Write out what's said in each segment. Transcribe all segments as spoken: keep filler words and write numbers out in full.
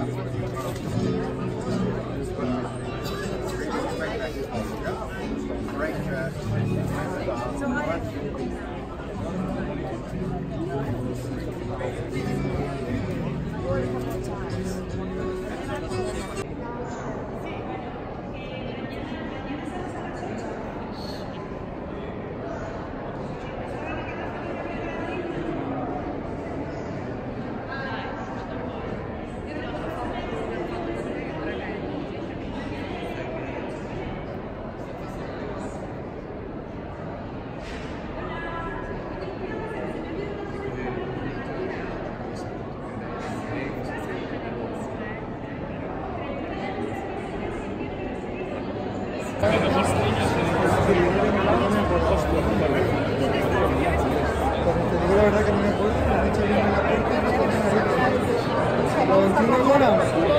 La verdad que no me acuerdo, me han hecho bien en la puerta y no tengo ¿Lo veintiuno ahora?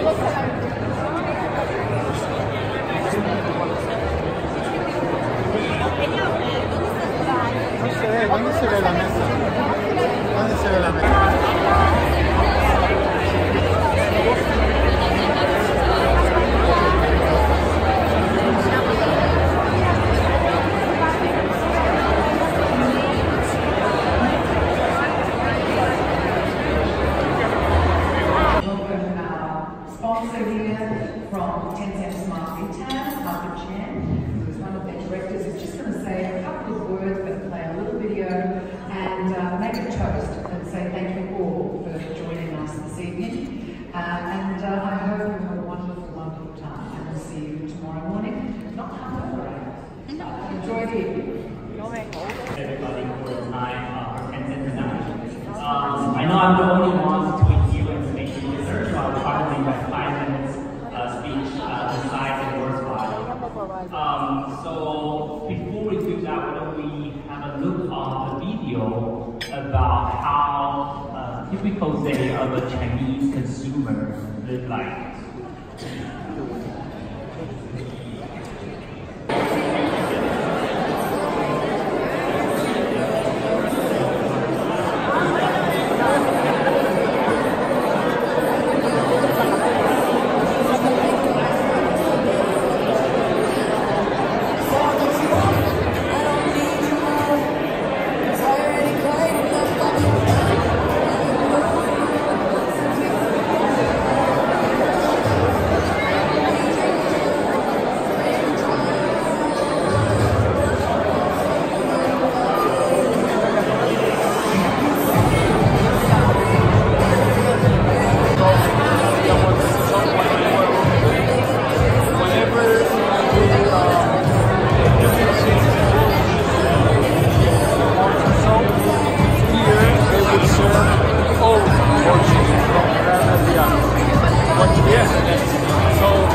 No se ve, ¿dónde se ve la mesa? ¿Dónde se ve la mesa? From ten cent Smart Retail, Margaret Chan, who's one of the directors, is just going to say a couple of words, going to play a little video and uh, make a toast and say thank you all for joining us this evening. Uh, and uh, I hope you have a wonderful, wonderful time. And we'll see you tomorrow morning. Not hungover, but enjoy the evening. Everybody for the time uh, for ten cent tonight. Um, I know I'm the only one between you and making research, so I'll try to make my five minutes uh, speech uh, the size and words by. Um, so before we do that, why don't we have a look on the video about how a typical day of a Chinese consumer look like.